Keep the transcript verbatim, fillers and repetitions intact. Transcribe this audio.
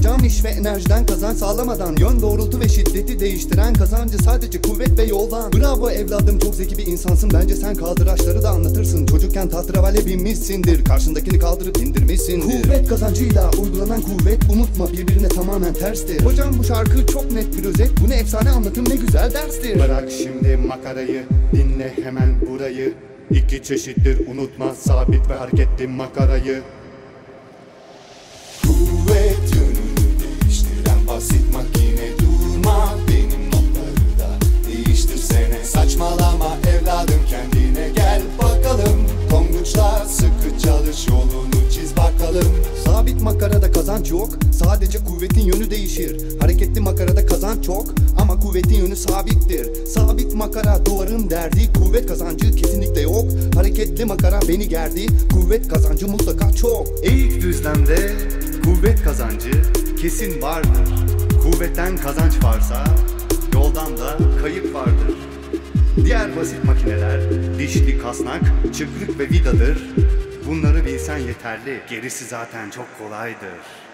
Yapacağım iş ve enerjiden kazanç sağlamadan, yön doğrultu ve şiddeti değiştiren kazancı sadece kuvvet ve yoldan. Bravo evladım, çok zeki bir insansın. Bence sen kaldıraçları da anlatırsın. Çocukken tahterevalliye binmişsindir, karşındakini kaldırıp indirmişsindir. Kuvvet kazancıyla uygulanan kuvvet, unutma, birbirine tamamen terstir. Hocam bu şarkı çok net bir özet. Bu ne efsane anlatım, ne güzel derstir. Bırak şimdi makarayı, dinle hemen burayı. İki çeşittir unutma, sabit ve hareketli makarayı. Kuvvet yönünü değiştiren basit makine, durma, benim notları da değiştirsene. Saçmalama evladım, kendine gel bakalım. Tonguçlar sıkı çalış, yolunu çiz bakalım. Sabit makarada kazanç yok, sadece kuvvetin yönü değişir. Hareketli makarada kazanç çok ama kuvvetin yönü sabittir. Sabit makara duvarın derdi, kuvvet kazancı kesinlikle yok. Hareketli makara beni gerdi, kuvvet kazancı mutlaka çok. Eğik düzlemde kuvvet kazancı kesin vardır. Kuvvetten kazanç varsa yoldan da kayıp vardır. Diğer basit makineler dişli, kasnak, çıkrık ve vidadır. Bunları bilsen yeterli, gerisi zaten çok kolaydır.